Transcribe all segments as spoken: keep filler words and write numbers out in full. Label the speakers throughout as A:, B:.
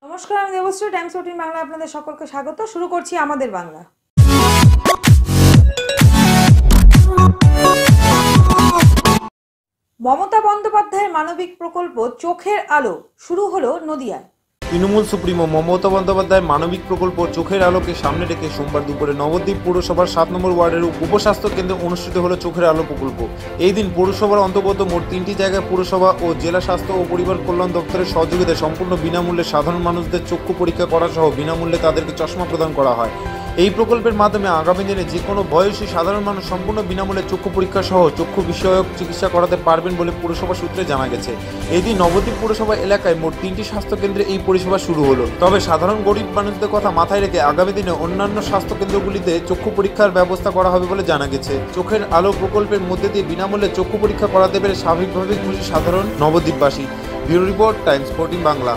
A: নমস্কার, আমি Debashree. Times fourteen Bangla আপনাদের সকলকে স্বাগত। শুরু করছি আমাদের বাংলা। মমতা বন্দ্যোপাধ্যায়ের মানবিক প্রকল্প চোখের আলো শুরু হলো নদিয়ায়।
B: তৃণমূল সুপ্রিমো মমতা বন্দ্যোপাধ্যায়ের মানবিক প্রকল্প চোখের আলোকে সামনে রেখে সোমবার দুপুরে নবদ্বীপ পৌরসভার সাত নম্বর ওয়ার্ডের উপস্বাস্থ্য কেন্দ্রে অনুষ্ঠিত হলো চোখের আলো প্রকল্প। এই দিন পৌরসভার অন্তর্গত মোট তিনটি জায়গায় পৌরসভা ও জেলা স্বাস্থ্য ও পরিবার কল্যাণ দপ্তরের সহযোগিতায় সম্পূর্ণ বিনামূল্যে সাধারণ মানুষদের চক্ষু পরীক্ষা করা সহ বিনামূল্যে তাদেরকে চশমা প্রদান করা হয়। এই প্রকল্পের মাধ্যমে আগামী দিনে যে কোনো বয়সী সাধারণ মানুষ সম্পূর্ণ বিনামূল্যে চক্ষু পরীক্ষা সহ চক্ষু বিষয়ক চিকিৎসা করাতে পারবেন বলে পৌরসভা সূত্রে জানা গেছে। এই দিন নবদ্বীপ পৌরসভা এলাকায় মোট তিনটি স্বাস্থ্য কেন্দ্রে এই পরিষেবা শুরু হলো। তবে সাধারণ গরিব মানুষদের কথা মাথায় রেখে আগামী দিনে অন্যান্য স্বাস্থ্য কেন্দ্রগুলিতে চক্ষু পরীক্ষার ব্যবস্থা করা হবে বলে জানা গেছে। চোখের আলো প্রকল্পের মধ্যে দিয়ে বিনামূল্যে চক্ষু পরীক্ষা করাতে পেরে স্বাভাবিকভাবেই খুশি সাধারণ নবদ্বীপবাসী। Bureau report, Times fourteen Bangla.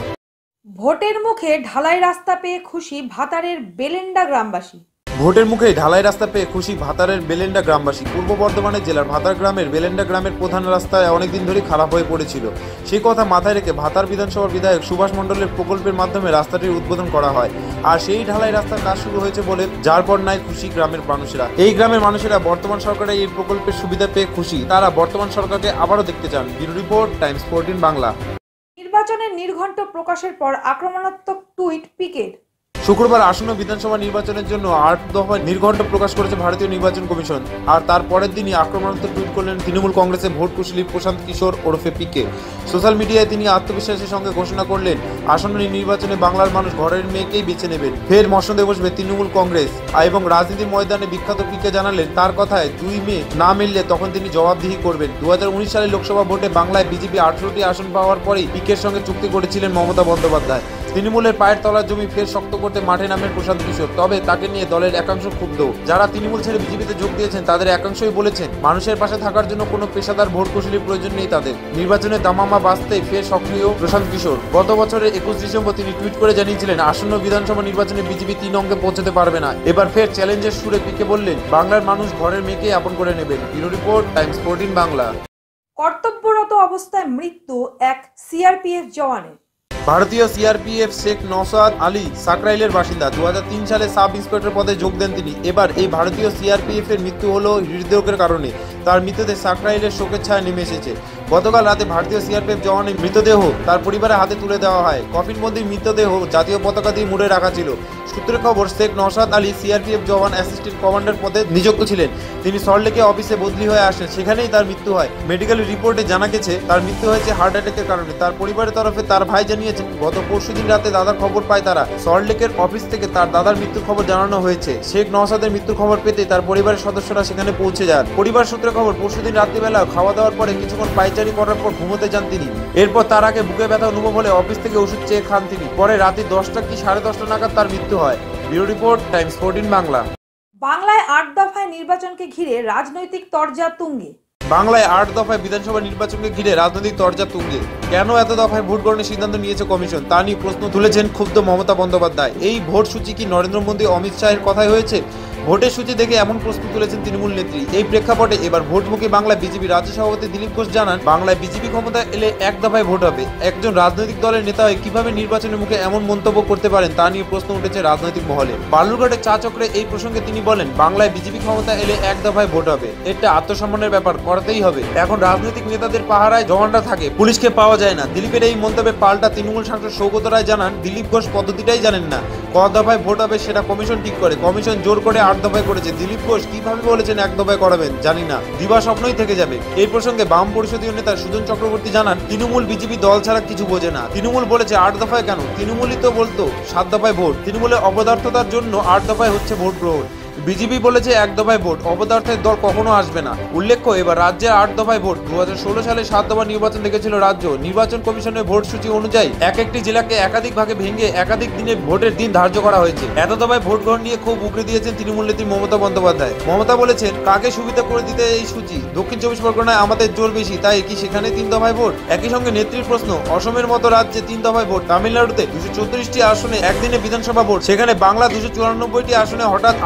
A: ভোটের মুখে ঢালাই রাস্তা পেয়ে খুশি ভাতারের বেলেন্ডা গ্রামবাসী।
B: ভোটের মুখে ঢালাই রাস্তা পেয়ে খুশি ভাতারের বেলেন্ডা গ্রামবাসী। পূর্ব বর্ধমানের জেলার ভাতার গ্রামের বেলেন্ডা গ্রামের প্রধান রাস্তায় অনেকদিন ধরেই খারাপ হয়ে পড়েছিল। সেই কথা মাথায় রেখে ভাতার বিধানসভার বিধায়ক সুভাষ মণ্ডলের প্রকল্পের মাধ্যমে রাস্তাটির উদ্বোধন করা হয়। আর সেই ঢালাই রাস্তার কাজ শুরু হয়েছে বলে যার পর নাই খুশি গ্রামের মানুষেরা। এই গ্রামের মানুষেরা বর্তমান সরকারের এই প্রকল্পের সুবিধা পেয়ে খুশি। তারা বর্তমান সরকারকে আবারও দেখতে চান। Bureau report, Times fourteen Bangla.
A: নির্বাচনের নির্ঘণ্ট প্রকাশের পর আক্রমণাত্মক টুইট পিকের।
B: শুক্রবার আসন্ন বিধানসভা নির্বাচনের জন্য আট দফায় নির্ঘণ্ট প্রকাশ করেছে ভারতীয় নির্বাচন কমিশন। আর তার পরের দিনই আক্রমণাত্মক টুইট করলেন তৃণমূল কংগ্রেসের ভোট কুশলী প্রশান্ত কিশোর ওরফে পিকে। সোশ্যাল মিডিয়ায় তিনি আত্মবিশ্বাসের সঙ্গে ঘোষণা করলেন, আসন্ন নির্বাচনে বাংলার মানুষ ঘরের মেয়েকেই বেছে নেবেন। ফের মসনদে বসবে তৃণমূল কংগ্রেস। এবং রাজনীতির ময়দানে বিখ্যাত পিকে জানালেন, তার কথায় দুই মে না মিললে তখন তিনি জবাবদিহি করবেন। দু হাজার উনিশ সালে লোকসভা ভোটে বাংলায় বিজেপি আঠারোটি আসন পাওয়ার পরেই পিকের সঙ্গে চুক্তি করেছিলেন মমতা বন্দ্যোপাধ্যায়। তৃণমূলের পায়ের তলার জমি ফের শক্ত করতে মাঠে নামেন প্রশান্ত কিশোর। তবে তাকে নিয়ে দলের একাংশ ক্ষুব্ধ। যারা তৃণমূল ছেড়ে বিজেপিতে যোগ দিয়েছেন তাদের একাংশই বলেছেন, মানুষের পাশে থাকার জন্য কোনো পেশাদার ভোট কুশলীর প্রয়োজন নেই তাদের। নির্বাচনে দামামা বাঁচতে ফের সক্রিয় প্রশান্ত কিশোর। গত বছরের একুশ ডিসেম্বর তিনি টুইট করে জানিয়েছিলেন, আসন্ন বিধানসভা নির্বাচনে বিজেপি তিন অঙ্কে পৌঁছাতে পারবে না। এবার ফের চ্যালেঞ্জের সুরে পিকে বললেন, বাংলার মানুষ ঘরের মেয়েকেই আপন করে নেবেন। Bureau report, Times fourteen Bangla.
A: কর্তব্যরত অবস্থায় মৃত্যু এক সিআরপিএফ জওয়ানের।
B: ভারতীয় সিআরপিএফ শেখ নওশাদ আলী সাকরাইলের বাসিন্দা। দু হাজার তিন সালে সাব ইন্সপেক্টর পদে যোগ দেন তিনি। এবার এই ভারতীয় সিআরপিএফ এর মৃত্যু হলো হৃদরোগের কারণে। তার মৃতদেহ সাকরাইলের শোকের ছায়া নেমে এসেছে। গতকাল রাতে ভারতীয় সিআরপিএফ জওয়ানের মৃতদেহ তার পরিবারের হাতে তুলে দেওয়া হয়। কফিনবন্দি মৃতদেহ জাতীয় পতাকা দিয়ে মুড়ে রাখা ছিল। সূত্রের খবর, শেখ নওশাদ আলী সিআরপিএফ জওয়ান অ্যাসিস্ট্যান্ট কমান্ডার পদে নিযুক্ত ছিলেন। তিনি সল্টলেকে অফিসে বদলি হয়ে আসেন, সেখানেই তার মৃত্যু হয়। মেডিকেল রিপোর্টে জানা গেছে তার মৃত্যু হয়েছে হার্ট অ্যাটাকের কারণে। তার পরিবারের তরফে তার ভাই জানিয়েছেন, গত পরশুদিন রাতে দাদার খবর পায় তারা। সল্টলেকের অফিস থেকে তার দাদার মৃত্যুর খবর জানানো হয়েছে। শেখ নওশাদের মৃত্যুর খবর পেতে তার পরিবারের সদস্যরা সেখানে পৌঁছে যান। পরিবার সূত্রে খবর, পরশুদিন রাত্রিবেলা খাওয়া দাওয়ার পরে কিছুক্ষণ পায়চারি করার পর ঘুমোতে যান তিনি। এরপর তার আগে বুকে ব্যথা অনুভব হলে অফিস থেকে ওষুধ চেয়ে খান তিনি। পরে রাতে দশটা কি সাড়ে দশটা নাগাদ তার মৃত্যু হয়। Bureau report, Times fourteen Bangla.
A: বাংলায় আট দফায় নির্বাচনকে ঘিরে রাজনৈতিক তরজা তুঙ্গে।
B: বাংলায় আট দফায় বিধানসভা নির্বাচনকে ঘিরে রাজনৈতিক তরজা তুঙ্গে। কেন এত দফায় ভোট গ্রহণের সিদ্ধান্ত নিয়েছে কমিশন, তা নিয়ে প্রশ্ন তুলেছেন ক্ষুব্ধ মমতা বন্দ্যোপাধ্যায়। এই ভোট সূচি কি নরেন্দ্র মোদী অমিত শাহের কথাই হয়েছে? ভোটের সূচি দেখে এমন প্রশ্ন তুলেছেন তৃণমূল নেত্রী। এই প্রেক্ষাপটে এবার ভোটমুখী বাংলায় বিজেপি রাজ্য সভাপতি দিলীপ ঘোষ জানান, বাংলায় বিজেপি ক্ষমতায় এলে এক দফায় ভোট হবে। একজন রাজনৈতিক দলের নেতা হয়ে কিভাবে নির্বাচনের মুখে এমন মন্তব্য করতে পারেন, তা নিয়ে প্রশ্ন উঠেছে রাজনৈতিক মহলে। বালুরঘাটের চা চক্রে এই প্রসঙ্গে তিনি বলেন, বাংলায় বিজেপি ক্ষমতায় এলে এক দফায় ভোট হবে। এটা আত্মসম্মানের ব্যাপার, করতেই হবে। এখন রাজনৈতিক নেতাদের পাহারায় জওয়ানরা থাকে, পুলিশকে পাওয়া যায় না। দিলীপের এই মন্তব্যে পাল্টা তৃণমূল সাংসদ সৌগত রায় জানান, দিলীপ ঘোষ পদ্ধতিটাই জানেন না। ক দফায় ভোট হবে সেটা কমিশন ঠিক করে। কমিশন জোর করে আট দফায় করেছে। দিলীপ ঘোষ কিভাবে বলেছেন এক দফায় করাবেন জানি না, দিবা স্বপ্নই থেকে যাবে। এই প্রসঙ্গে বাম পরিষদীয় নেতা সুজন চক্রবর্তী জানান, তৃণমূল বিজেপি দল ছাড়া কিছু বোঝে না। তৃণমূল বলেছে আট দফায় কেন, তৃণমূলই তো বলতো সাত দফায় ভোট। তৃণমূলের অপদার্থতার জন্য আট দফায় হচ্ছে ভোট গ্রহণ। বিজেপি বলেছে এক দফায় ভোট, অপদার্থের দল কখনো আসবে না। উল্লেখ্য, এবার রাজ্যের আট দফায় ভোট। দু হাজার ষোলো সালে সাত দফা নির্বাচন দেখেছিল রাজ্য। নির্বাচন কমিশনের ভোট সূচি অনুযায়ী এক একটি জেলাকে একাধিক ভাগে ভেঙে একাধিক দিনে ভোটের দিন ধার্য করা হয়েছে। এত দফায় ভোট গ্রহণ নিয়ে খুব উগরে দিয়েছেন তৃণমূল নেত্রী মমতা বন্দ্যোপাধ্যায়। মমতা বলেছেন, কাকে সুবিধা করে দিতে এই সূচি? দক্ষিণ চব্বিশ পরগনায় আমাদের জোর বেশি, তাই কি সেখানে তিন দফায় ভোট? একই সঙ্গে নেত্রীর প্রশ্ন, অসমের মতো রাজ্যে তিন দফায় ভোট, তামিলনাড়ুতে দুশো চৌত্রিশটি আসনে একদিনে বিধানসভা ভোট, সেখানে বাংলা দুশো চুরানব্বইটি আসনে হঠাৎ আট দফায় ভোট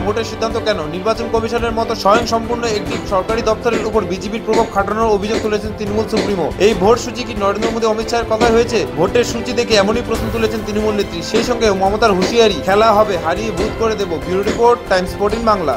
B: ভোটের সিদ্ধান্ত কেন? নির্বাচন কমিশনের মতো স্বয়ং সম্পূর্ণ একটি সরকারি দপ্তরের উপর বিজেপির প্রভাব খাটানোর অভিযোগ তুলেছেন তৃণমূল সুপ্রিমো। এই ভোট সূচি কি নরেন্দ্র মোদী অমিত শাহের কথা হয়েছে? ভোটের সূচি দেখে এমনই প্রশ্ন তুলেছেন তৃণমূল নেত্রী। সেই সঙ্গে মমতার হুঁশিয়ারি, খেলা হবে, হারিয়ে ভূত করে দেব। Bureau report, Times fourteen Bangla.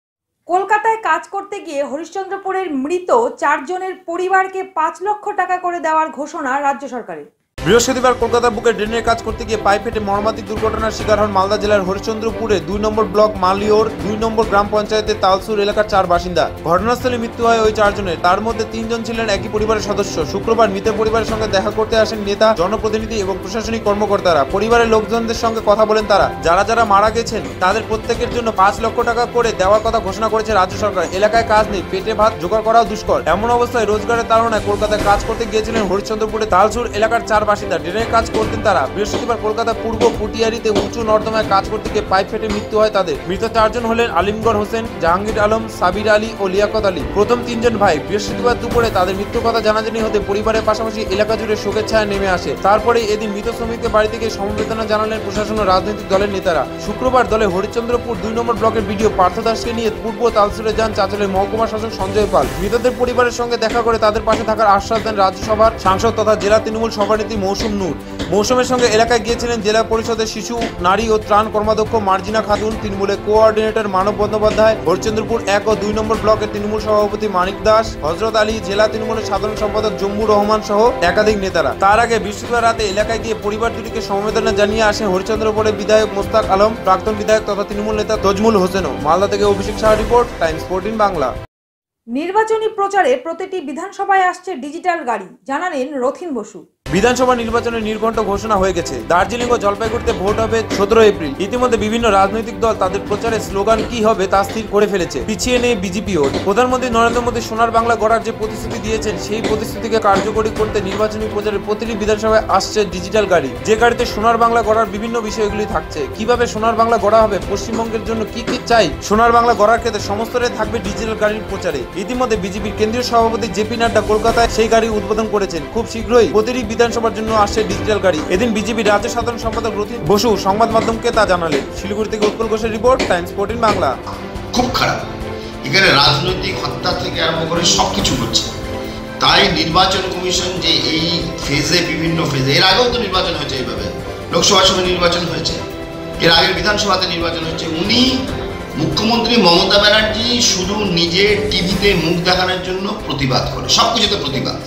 A: কলকাতায় কাজ করতে গিয়ে হরিশ্চন্দ্রপুরের মৃত চারজনের পরিবারকে পাঁচ লক্ষ টাকা করে দেওয়ার ঘোষণা রাজ্য সরকারের।
B: বৃহস্পতিবার কলকাতা বুকে ড্রেনের কাজ করতে গিয়ে পাইপ ফেটে মর্মান্তিক দুর্ঘটনার শিকার হন মালদা জেলার হরিশ্চন্দ্রপুরে দুই নম্বর ব্লক মালিওর দুই নম্বর গ্রাম পঞ্চায়েতের তালসুর এলাকার চার বাসিন্দা। ঘটনাস্থলে মৃত্যু হয় ওই চারজনের। তার মধ্যে তিনজন ছিলেন একই পরিবারের সদস্য। শুক্রবার মৃতের পরিবারের সঙ্গে দেখা করতে আসেন নেতা, জনপ্রতিনিধি এবং প্রশাসনিক কর্মকর্তারা। পরিবারের লোকজনদের সঙ্গে কথা বলেন তারা। যারা যারা মারা গেছেন তাদের প্রত্যেকের জন্য পাঁচ লক্ষ টাকা করে দেওয়ার কথা ঘোষণা করেছে রাজ্য সরকার। এলাকায় কাজ নেই, পেটে ভাত জোগাড় করাও দুষ্কর। এমন অবস্থায় রোজগারের তাড়নায় কলকাতায় কাজ করতে গিয়েছিলেন হরিশ্চন্দ্রপুরে তালসুর এলাকার চার বাসিন্দা। ড্রেনের কাজ করতেন তারা। বৃহস্পতিবার কলকাতা পূর্ব পুটিয়ারিতে উঁচু নর্দমায় কাজ করতে গিয়ে পাইপ ফেটে মৃত্যু হয় তাদের। মৃত চারজন হলেন আলিমগড় হোসেন, জাহাঙ্গীর আলম, সাবির আলী ও লিয়াকত আলী। প্রথম তিনজন ভাই। বৃহস্পতিবার দুপুরে তাদের মৃত্যুর কথা জানাজানি হতে পরিবারের পাশাপাশি এলাকা জুড়ে শোকের ছায়া নেমে আসে। তারপরে এদিন মৃত শ্রমিকদের বাড়ি থেকে সমবেদনা জানালেন প্রশাসন ও রাজনৈতিক দলের নেতারা। শুক্রবার দলে হরিশ্চন্দ্রপুর দুই নম্বর ব্লকের বিডিও পার্থ দাসকে নিয়ে পূর্ব তালসুরে যান চাঁচলের মহকুমা শাসক সঞ্জয় পাল। মৃতদের পরিবারের সঙ্গে দেখা করে তাদের পাশে থাকার আশ্বাস দেন রাজ্যসভার সাংসদ তথা জেলা তৃণমূল সভানেত্রী মৌসুম নূর। মৌসুমের সঙ্গে এলাকায় গিয়েছিলেন জেলা পরিষদের শিশু, নারী ও ত্রাণ কর্মাধ্যক্ষ মার্জিনা খাতুন, তৃণমূলের কোঅর্ডিনেটর মানব বন্দ্যোপাধ্যায়, হরিশ্চন্দ্রপুর এক ও দুই নম্বর ব্লকের তৃণমূল সভাপতি মানিক দাস, হজরত আলী, জেলা তৃণমূলের সাধারণ সম্পাদক জম্মুর রহমান সহ একাধিক নেতারা। তার আগে বৃহস্পতিবার রাতে এলাকায় গিয়ে পরিবার দুটিকে সমবেদনা জানিয়ে আসেন হরিশ্চন্দ্রপুরের বিধায়ক মোস্তাক আলম, প্রাক্তন বিধায়ক তথা তৃণমূল নেতা তজমুল হোসেনও। মালদা থেকে Abhishek Shah report, Times fourteen Bangla.
A: নির্বাচনী প্রচারে প্রতিটি বিধানসভায় আসছে ডিজিটাল গাড়ি, জানালেন রথিন বসু।
B: বিধানসভা নির্বাচনের নির্ঘণ্ট ঘোষণা হয়ে গেছে। দার্জিলিং ও জলপাইগুড়িতে ভোট হবে সতেরো এপ্রিল। ইতিমধ্যে বিভিন্ন রাজনৈতিক দল তাদের প্রচারের স্লোগান কি হবে তা স্থির করে ফেলেছে। পিছিয়ে নেই বিজেপিও। প্রধানমন্ত্রী নরেন্দ্র মোদী সোনার বাংলা গড়ার যে প্রতিশ্রুতি দিয়েছেন সেই প্রতিশ্রুতিকে কার্যকরী করতে নির্বাচনী প্রচারে প্রতিটি বিধানসভায় আসছে ডিজিটাল গাড়ি। যে গাড়িতে সোনার বাংলা গড়ার বিভিন্ন বিষয়গুলি থাকছে। কিভাবে সোনার বাংলা গড়া হবে, পশ্চিমবঙ্গের জন্য কি কি চাই, সোনার বাংলা গড়ার ক্ষেত্রে সমস্তটাই থাকবে ডিজিটাল গাড়ির প্রচারে। ইতিমধ্যে বিজেপির কেন্দ্রীয় সভাপতি জেপি নাড্ডা কলকাতায় সেই গাড়ি উদ্বোধন করেছেন। খুব শীঘ্রই প্রতিটি বিধানসভার জন্য আসছে ডিজিটাল গাড়ি। এদিন বিজেপি রাজ্য সাধারণ সম্পাদক রথিন বসু সংবাদ মাধ্যমকে তা জানালেন। শিলিগুড়ি থেকে উৎপল ঘোষের রিপোর্ট, টাইমস ফোরটিন বাংলা।
C: খুব খারাপ, এখানে রাজনৈতিক হত্যা থেকে আরম্ভ করে সবকিছু হচ্ছে। তাই নির্বাচন কমিশন যে এই ফেজে, বিভিন্ন ফেজে, এর আগেও তো নির্বাচন হয়েছে, এইভাবে লোকসভার সময় নির্বাচন হয়েছে, এর আগের বিধানসভাতে নির্বাচন হচ্ছে। উনি মুখ্যমন্ত্রী মমতা ব্যানার্জি শুধু নিজের টিভিতে মুখ দেখানোর জন্য প্রতিবাদ করে, সবকিছুতে প্রতিবাদ,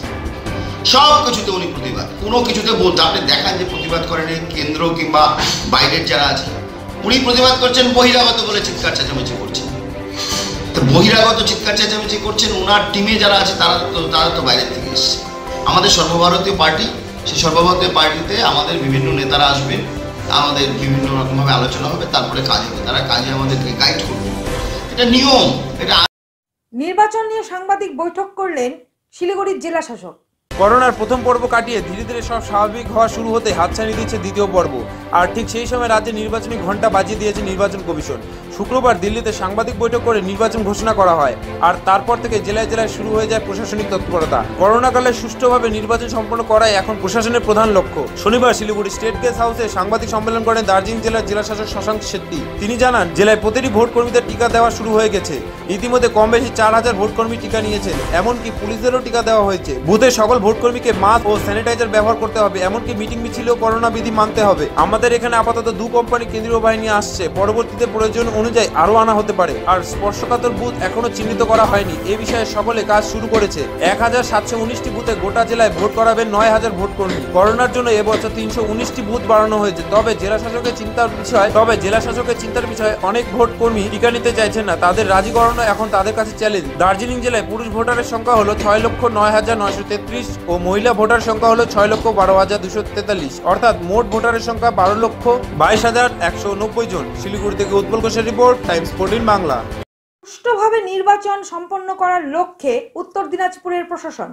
C: সব কিছুতে উনি প্রতিবাদ, কোনো কিছুতে বলতে আপনি দেখান যে প্রতিবাদ করেন কেন্দ্র কিংবা বাইরের যারা আছে। উনি প্রতিবাদ করছেন বহিরাগত বলে চিৎকার চেঁচামেচি করছেন। তো বহিরাগত চিৎকার চেঁচামেচি করছেন, ওনার টিমে যারা আছে তারা তো তারা তো বাইরের থেকে এসছে। আমাদের সর্বভারতীয় পার্টি, সেই সর্বভারতীয় পার্টিতে আমাদের বিভিন্ন নেতারা আসবেন, আমাদের বিভিন্ন রকমভাবে আলোচনা হবে, তারপরে কাজ হবে। তারা কাজে আমাদেরকে গাইড করবে, এটা নিয়ম। এটা
A: নির্বাচন নিয়ে সাংবাদিক বৈঠক করলেন শিলিগুড়ির জেলা শাসক।
B: করোনার প্রথম পর্ব কাটিয়ে ধীরে ধীরে সব স্বাভাবিক হওয়া শুরু হতে হাতছানি দিচ্ছে দ্বিতীয় পর্ব। আর ঠিক সেই সময় রাজ্যে নির্বাচনী ঘণ্টা বাজিয়ে দিয়েছে নির্বাচন কমিশন। শুক্রবার দিল্লিতে সাংবাদিক বৈঠক করে নির্বাচন ঘোষণা করা হয়। আর তারপর থেকে জেলায় জেলায় শুরু হয়ে যায় প্রশাসনিক তৎপরতা। করোনাকালে সুষ্ঠুভাবে নির্বাচন সম্পন্ন করাই এখন প্রশাসনের প্রধান লক্ষ্য। শনিবার শিলিগুড়ি স্টেট গেস্ট হাউসে সাংবাদিক সম্মেলন করেন দার্জিলিং জেলার জেলা শাসক শশাঙ্ক শেট্টি। তিনি জানান, জেলায় প্রতিটি ভোট কর্মীদের টিকা দেওয়া শুরু হয়ে গেছে। ইতিমধ্যে কম বেশি চার হাজার ভোট কর্মী টিকা নিয়েছেন। এমনকি পুলিশদেরও টিকা দেওয়া হয়েছে। বুথের সকল ভোট কর্মীকে মাস্ক ও স্যানিটাইজার ব্যবহার করতে হবে। এমনকি মিটিং মিছিলেও করোনা বিধি মানতে হবে। আমাদের এখানে আপাতত দু কোম্পানি কেন্দ্রীয় বাহিনী আসছে। পরবর্তীতে প্রয়োজন অনুযায়ী আরো আনা হতে পারে। আর স্পর্শকাতর বুথ এখনো চিহ্নিত করা হয়নি। এ বিষয়ে সকলে কাজ শুরু করেছে। এক হাজার সাতশো উনিশটি বুথে গোটা জেলায় ভোট করাবেন নয় হাজার ভোট কর্মী। করোনার জন্য এবছর তিনশো উনিশটি বুথ বাড়ানো হয়েছে। তবে জেলা শাসকের চিন্তার বিষয় তবে জেলা শাসকের চিন্তার বিষয়ে অনেক ভোট কর্মী টিকা নিতে চাইছেন না। তাদের রাজি করানো এখন তাদের কাছে চ্যালেঞ্জ। দার্জিলিং জেলায় পুরুষ ভোটারের সংখ্যা হলো ছয় লক্ষ নয় হাজার নয়শো তেত্রিশ ও মহিলা ভোটার সংখ্যা হলো ছয় লক্ষ বারো হাজার দুশো তেতাল্লিশ। অর্থাৎ মোট ভোটারের সংখ্যা বারো লক্ষ বাইশ হাজার একশো নব্বই জন। শিলিগুড়ি থেকে উৎপল ঘোষের রিপোর্ট, টাইমস ফোরটিন বাংলা।
A: সুষ্ঠুভাবে নির্বাচন সম্পন্ন করার লক্ষ্যে উত্তর দিনাজপুরের প্রশাসন।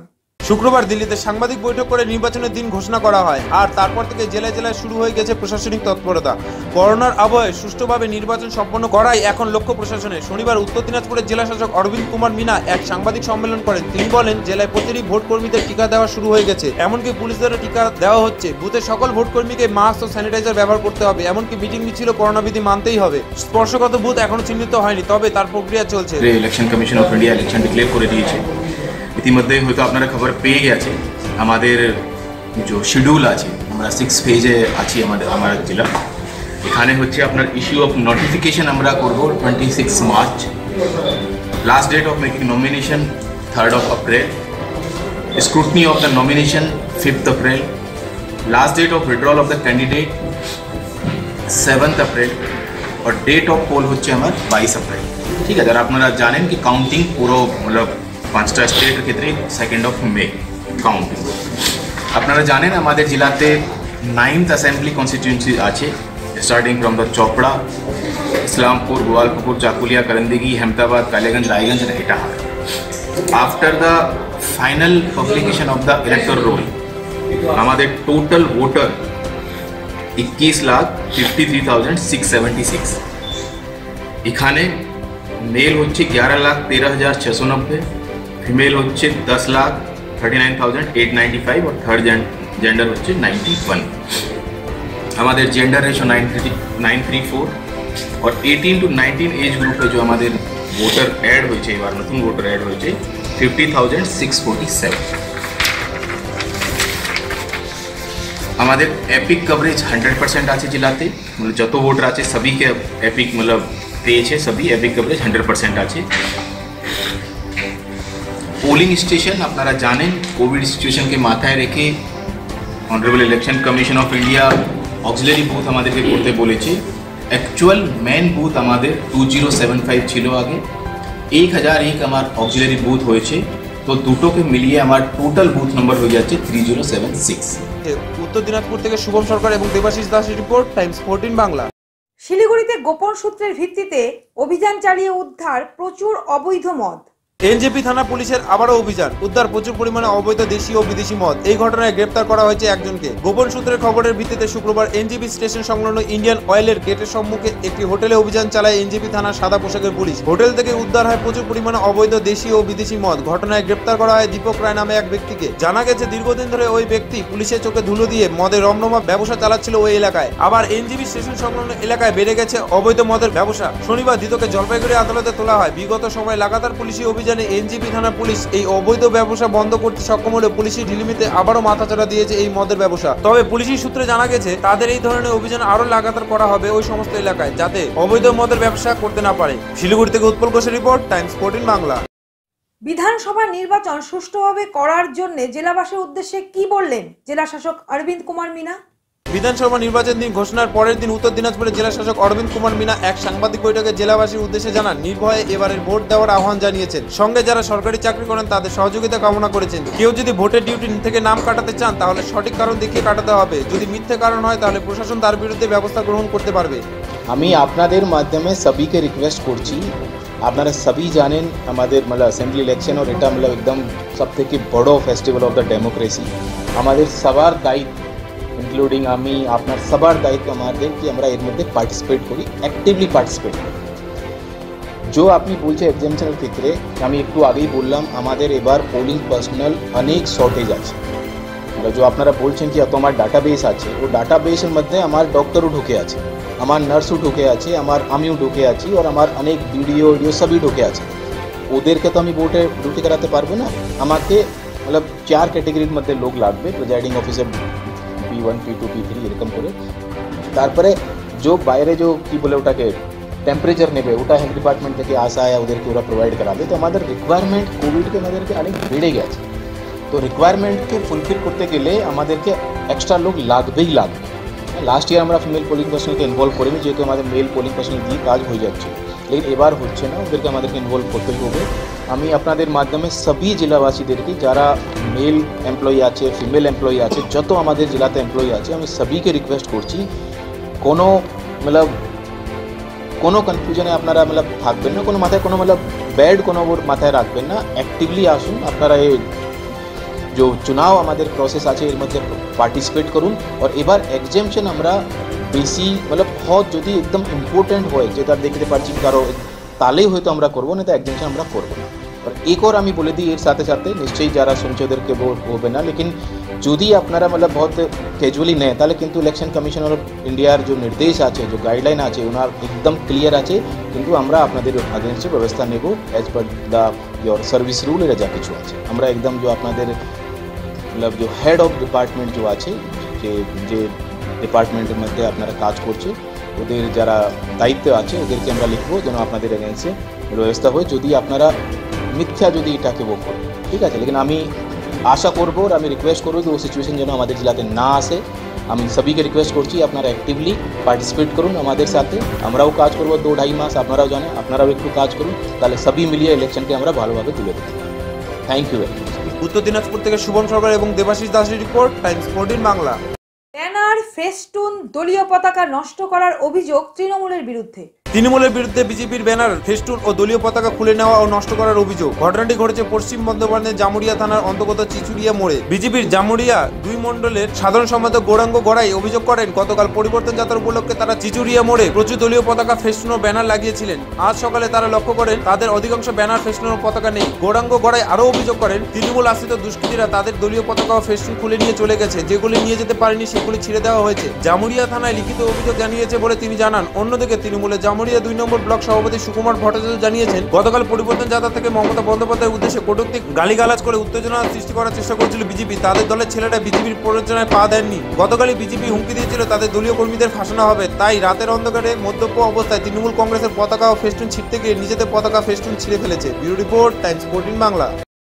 B: শুক্রবার দিল্লিতে সাংবাদিক বৈঠক করে নির্বাচনের দিন ঘোষণা করা হয়, আর তারপর থেকে জেলায় জেলায় শুরু হয়ে গেছে প্রশাসনিক তৎপরতা। করোনার আবহে সুষ্ঠুভাবে নির্বাচন সম্পন্ন করাই এখন লক্ষ্য প্রশাসনের। শনিবার উত্তর দিনাজপুরের জেলা শাসক অরবিন্দ কুমার মিনা এক সাংবাদিক সম্মেলন করেন। তিনি বলেন, জেলায় প্রতিটি ভোট কর্মীদের টিকা দেওয়া শুরু হয়ে গেছে, এমনকি পুলিশদেরও টিকা দেওয়া হচ্ছে। বুথে সকল ভোট কর্মীকে মাস্ক ও স্যানিটাইজার ব্যবহার করতে হবে, এমনকি মিটিং মিছিল করোনা বিধি মানতেই হবে। স্পর্শগত বুথ এখনো চিহ্নিত হয়নি, তবে তার প্রক্রিয়া চলছে।
D: Election commission of India election declare করে দিয়েছে। ইতিমধ্যে হয়তো আপনারা খবর পেয়ে গেছে, আমাদের যে শিডিউল আছে, আমরা সিক্স ফেজে আছি আমাদের আমার জেলা। এখানে হচ্ছে আপনার ইস্যু অফ নোটিফিকেশন আমরা করবো twenty six March, last date of making nomination third of April, scrutiny of the nomination fifth April, last date of withdrawal of the candidate seventh April और डेट ऑफ पोल होच्छे हमार बाईस अप्रैल। ठीक है, যারা আপনারা জানেন কি কাউন্টিং পুরো मतलब পাঁচটা স্টেটের ক্ষেত্রে সেকেন্ড অফ মে কাউন্টিং। আপনারা জানেন আমাদের জেলাতে নাইন্থ অ্যাসেম্বলি কনস্টিটিউয়েন্সি আছে, starting from the Chopra, Islampur, Goalpokhar, Chakulia, Karandighi, Ahmedabad, Kaliganj, Raiganj and Itahar. After the final publication of the electoral roll আমাদের টোটাল ভোটার इक्कीस lakh fifty three thousand six seventy six. এখানে মেল হচ্ছে ग्यारह लाख तेरह हजार छः सौ नब्बे, ফিমেল হচ্ছে दस lakh thirty nine thousand eight ninety five और थर्ड जेंडर হচ্ছে नाइन्टी वन। আমাদের gender ratio nine three nine three four और एटीन टू नाइनटीन एज ग्रुपে जो আমাদের ভোটার অ্যাড হয়েছে, এবার নতুন ভোটার অ্যাড হয়েছে fifty thousand six forty seven. हमारे एपिक कवरेज हंड्रेड परसेंट आज जिलाते, मतलब जो वोटर आज सभी के एपिक मतलब पेज है, सभी एपिक कवरेज हंड्रेड परसेंट आज। पोलिंग स्टेशन अपनारा जाने कोविड सिचुएशन के माथाय रेखे honourable election commission of India auxiliary booth हमारे करते बोले एक्चुअल मेन बूथ हमारे टू जिरो सेवन फाइव छिलो आगे एक हज़ार एक हमार ऑक्सिलरी बूथ होएछे, तो दुटो के मिलिए हमार टोटल बूथ नंबर हो जाए थ्री जिरो सेवन सिक्स।
B: উত্তর দিনাজপুর থেকে শুভম সরকার এবং দেবাশিস দাসের রিপোর্ট, টাইমস ফোরটিন বাংলা।
A: শিলিগুড়িতে গোপন সূত্রের ভিত্তিতে অভিযান চালিয়ে উদ্ধার প্রচুর অবৈধ মদ।
B: এনজেপি থানা পুলিশের আবারও অভিযান, উদ্ধার প্রচুর পরিমাণে অবৈধ দেশি ও বিদেশি মদ। এই ঘটনায় গ্রেপ্তার করা হয়েছে একজনকে। গোপন সূত্রের খবরের ভিত্তিতে শুক্রবার এনজেপি স্টেশন সংলগ্ন ইন্ডিয়ান অয়েলের গেটের সম্মুখে একটি হোটেলে অভিযান চালায় এনজেপি থানার সাদা পোশাকের পুলিশ। হোটেল থেকে উদ্ধার হয় প্রচুর পরিমাণে অবৈধ দেশি ও বিদেশি মদ। ঘটনায় গ্রেপ্তার করা হয় দীপক রায় নামে এক ব্যক্তিকে। জানা গেছে দীর্ঘদিন ধরে ওই ব্যক্তি পুলিশের চোখে ধুলো দিয়ে মদের রমরমা ব্যবসা চালাচ্ছিল ওই এলাকায়। আবার এনজেপি স্টেশন সংলগ্ন এলাকায় বেড়ে গেছে অবৈধ মদের ব্যবসা। শনিবার ধৃতকে জলপাইগুড়ি আদালতে তোলা হয়। বিগত সময় লাগাতার পুলিশি অভিযানে এনজেপি থানা পুলিশ এই অবৈধ ব্যবসা বন্ধ করতে সক্ষম হলে পুলিশি ঢিলিমিতে আবারও মাথাচাড়া দিয়েছে এই মদের ব্যবসা। তবে পুলিশি সূত্রে জানা গেছে তাদের এই ধরনের অভিযান আরো লাগাতার করা হবে ওই সমস্ত এলাকায়, যাতে অবৈধ মদের ব্যবসা করতে না পারে। শিলিগুড়ি থেকে উৎপল ঘোষের রিপোর্ট, টাইমস ফোরটিন বাংলা।
A: বিধানসভা নির্বাচন সুষ্ঠুভাবে করার জন্য জেলাবাসীর উদ্দেশ্যে কি বললেন জেলা শাসক অরবিন্দ কুমার মিনা?
B: বিধানসভা নির্বাচন দিন ঘোষণার পরের দিন উত্তর দিনাজপুরের জেলা শাসক অরবিন্দ কুমার মিনা এক সাংবাদিক বৈঠকে জেলাবাসীর উদ্দেশ্যে জানান, নির্ভয়ে এবারের ভোট দেওয়ার আহ্বান জানিয়েছেন। সঙ্গে যারা সরকারি চাকরি করেন তাদের সহযোগিতা কামনা করেছেন। কেউ যদি ভোটের ডিউটি থেকে নাম কাটাতে চান তাহলে সঠিক কারণ দেখিয়ে কাটাতে হবে। যদি মিথ্যে কারণ হয় তাহলে প্রশাসন তার বিরুদ্ধে ব্যবস্থা গ্রহণ করতে পারবে।
E: আমি আপনাদের মাধ্যমে সবাইকে রিকোয়েস্ট করছি, আপনারা সবাই জানেন আমাদের মানে অ্যাসেম্বলি ইলেকশন और এটা মানে একদম সবথেকে বড় ফেস্টিভ্যাল অফ দ্য ডেমোক্রেসি। আমাদের সবার দায়িত্ব ইনক্লুডিং আমি আপনার সবার দায়িত্ব আমাদের কি আমরা এর মধ্যে পার্টিসিপেট করি, অ্যাক্টিভলি পার্টিসিপেট করি। जो আপনি বলছে এক্সামিনেশনের ক্ষেত্রে আমি একটু আগেই বললাম আমাদের এবার পোলিং পার্সোনাল অনেক শর্টেজ আছে। মানে जो আপনারা বলছেন কি এত আমার ডাটাবেস আছে, ও ডাটাবেসের মধ্যে আমার ডক্টরও ঢুকে আছে, আমার নার্সও ঢুকে আছে, আমার আমিও ঢুকে আছি और আমার অনেক ভিডিও ভিডিও সবই ঢুকে আছে। ওদেরকে তো আমি ভোটে ডিউটি করাতে পারবো না। আমাকে मतलब চার ক্যাটাগরির মধ্যে লোক লাগবে, presiding officer P one P two P three এরকম করে। তারপরে जो বাইরে जो কি বলে ওটাকে টেম্পারেচার নেবে ওটা হেলথ ডিপার্টমেন্ট থেকে আসা হয়, ওদেরকে ওরা প্রোভাইড করাবে। তো আমাদের রিকোয়ারমেন্ট কোভিডকে আমাদেরকে অনেক বেড়ে গেছে। তো রিকোয়ারমেন্টকে ফুলফিল করতে গেলে আমাদেরকে এক্সট্রা লোক লাগবেই লাগবে। লাস্ট ইয়ার আমরা ফিমেল পোলিং পার্সনকে ইনভলভ করিনি, যেহেতু আমাদের মেল পোলিং পার্সন দিয়ে কাজ হয়ে যাচ্ছে। লেকিন এবার হচ্ছে না, ওদেরকে আমাদেরকে ইনভলভ করতেই হবে। আমি আপনাদের মাধ্যমে সবই জেলাবাসীদেরকে যারা মেল এমপ্লয়ি আছে, ফিমেল এমপ্লয়ি আছে, যত আমাদের জেলাতে এমপ্লয়ি আছে, আমি সবইকে রিকোয়েস্ট করছি কোনো मतलब কোনো কনফিউশনে আপনারা मतलब থাকবেন না, কোনো মাথায় কোনো मतलब ব্যাড কোনো ওর মাথায় রাখবেন না। অ্যাক্টিভলি আসুন। আপনারা এই जो चुनाव আমাদের প্রসেস আছে এর মধ্যে পার্টিসিপেট করুন। আর এবার এক্সামশন আমরা বেশি মানে বহুত যদি একদম ইম্পর্টেন্ট হয় যেটা দেখতে পাচ্ছি কারো তাহলেই হয়তো আমরা করবো, না তো এক্সামশন আমরা করবো না। আর এক और আমি বলে দিই এর সাথে সাথে নিশ্চয়ই যারা শুনছে ওদেরকে হবে না, লেকিন যদি আপনারা मतलब बहुत ক্যাজুয়ালি নেয় তাহলে কিন্তু ইলেকশন কমিশন অফ ইন্ডিয়ার যে নির্দেশ আছে যে গাইডলাইন আছে ওনার একদম ক্লিয়ার আছে, কিন্তু আমরা আপনাদের আগেন্স্টে ব্যবস্থা নেব as per the your service rule এর যা কিছু আছে। আমরা একদম যে আপনাদের मतलब जो হেড অফ ডিপার্টমেন্ট যে আছে যে যে ডিপার্টমেন্টের মধ্যে আপনারা কাজ করছে ওদের যারা দায়িত্ব আছে ওদেরকে আমরা লিখবো যেন আপনাদের এগেন্স্টে ব্যবস্থা হয় যদি আপনারা মিথ্যা যদি এটাকে ও করেন, ঠিক আছে। লেকিন আমি আশা করবো আর আমি রিকোয়েস্ট করবো যে ও সিচুয়েশন যেন আমাদের জেলাতে না আসে। আমি সবাইকে রিকোয়েস্ট করছি আপনারা অ্যাক্টিভলি পার্টিসিপেট করুন আমাদের সাথে, আমরাও কাজ করবো দু ঢাই মাস, আপনারাও জানেন আপনারাও একটু কাজ করুন, তাহলে সবই মিলিয়ে ইলেকশনকে আমরা ভালোভাবে তুলে দেবো। Thank you very much.
B: Uttar Dinajpur থেকে শুভম সরকার এবং দেবাশিস দাসের report, Times fourteen Bangla.
A: Banner festoon দলীয় পতাকা নষ্ট করার অভিযোগ তৃণমূলের বিরুদ্ধে।
B: তৃণমূলের বিরুদ্ধে বিজেপির ব্যানার, ফেস্টুন ও দলীয় পতাকা খুলে নেওয়া ও নষ্ট করার অভিযোগ। ঘটনাটি ঘটেছে পশ্চিম বর্ধমানের জামুরিয়া থানার অন্তর্গত চিচুরিয়া মোড়ে। বিজেপির জামুরিয়া দুই মণ্ডলের সাধারণ সম্পাদক গৌরাঙ্গ গড়াই অভিযোগ করেন গতকাল পরিবর্তন যাত্রা উপলক্ষে তারা চিচুরিয়া মোড়ে প্রচুর দলীয় পতাকা, ফেস্টুন ও ব্যানার লাগিয়েছিলেন। আজ সকালে তারা লক্ষ্য করেন তাদের অধিকাংশ ব্যানার, ফেস্টুন ও পতাকা নেই। গৌরাঙ্গ গড়াই আরও অভিযোগ করেন তৃণমূল আশ্রিত দুষ্কৃতীরা তাদের দলীয় পতাকা ও ফেস্টুন খুলে নিয়ে চলে গেছে, যেগুলি নিয়ে যেতে পারেনি সেগুলি ছিঁড়ে দেওয়া হয়েছে। জামুরিয়া থানায় লিখিত অভিযোগ জানিয়েছে বলে তিনি জানান। অন্যদিকে তৃণমূলের জামুরিয়া দুই নম্বর ব্লক সভাপতি সুকুমার ভট্টাচার্য জানিয়েছেন গতকাল পরিবর্তন যাত্রা থেকে মমতা বন্দ্যোপাধ্যায়ের উদ্দেশ্যে কটূক্তি গালিগালাজ করে উত্তেজনা সৃষ্টি করার চেষ্টা করেছিল বিজেপি। তাদের দলের ছেলেরা বিজেপির প্ররোচনায় পা দেননি। গতকালই বিজেপি হুমকি দিয়েছিল তাদের দলীয় কর্মীদের ফাঁসানো হবে, তাই রাতের অন্ধকারে মদ্যপ অবস্থায় তৃণমূল কংগ্রেসের পতাকা ও ফেস্টুন ছিঁড়তে গিয়ে নিজেদের পতাকা ফেস্টুন ছিঁড়ে ফেলেছে। Bureau report, Times fourteen Bangla.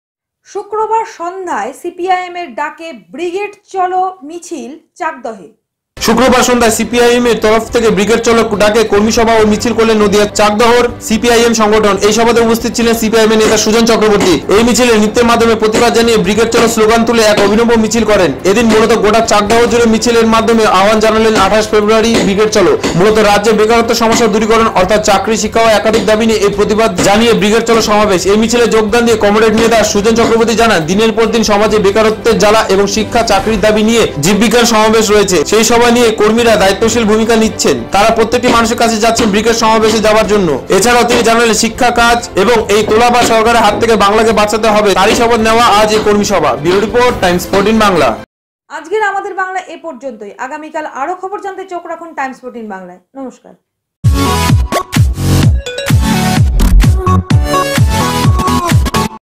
A: শুক্রবার সন্ধ্যায় সিপিআইএম এর ডাকে ব্রিগেড চলো মিছিল চাকদহে।
B: শুক্রবার সন্ধ্যায় সিপিআইএম এর তরফ থেকে ব্রিগেড চলো ডাকে কর্মী সভা ও মিছিল করলেন নদিয়ার চাকদহর সিপিআইএম সংগঠন। এই সভাতে উপস্থিত ছিলেন সিপিআইএম এর নেতা সুজন চক্রবর্তী। এই মিছিলে নৃত্যের মাধ্যমে প্রতিবাদ জানিয়ে ব্রিগেড চলো স্লোগান তুলে এক অভিনব মিছিল করেন। এদিন মূলত গোটা চাকদহর জুড়ে মিছিলের মাধ্যমে আহ্বান জানালেন আঠাশ ফেব্রুয়ারি ব্রিগেড চলো। মূলত রাজ্যে বেকারত্ব সমস্যা দূরীকরণ অর্থাৎ চাকরি, শিক্ষা ও একাধিক দাবি নিয়ে এই প্রতিবাদ জানিয়ে ব্রিগেড চলো সমাবেশ। এই মিছিলে যোগদান দিয়ে কমরেড নেতা সুজন চক্রবর্তী জানান দিনের পর দিন সমাজে বেকারত্বের জ্বালা এবং শিক্ষা, চাকরির দাবি নিয়ে জীববিজ্ঞান সমাবেশ রয়েছে। সেই সভা নিয়ে কর্মীরা দায়িত্বশীল ভূমিকা নিচ্ছেন। তারা প্রত্যেকটি মানুষের কাছে যাচ্ছেন ব্রিগেড সমাবেশে যাওয়ার জন্য। এছাড়াও তিনি জানালেন শিক্ষা কাজ এবং এই তোলাবা সরকারের হাত থেকে বাংলাকে বাঁচাতে হবে, তারই শপথ নেওয়া আজ এই কর্মী সভা। Bureau report, Times fourteen Bangla.
A: আজকের আমাদের বাংলা এ পর্যন্তই। আগামীকাল আরো খবর জানতে চোখ রাখুন টাইমস ফোরটিন বাংলায়। নমস্কার।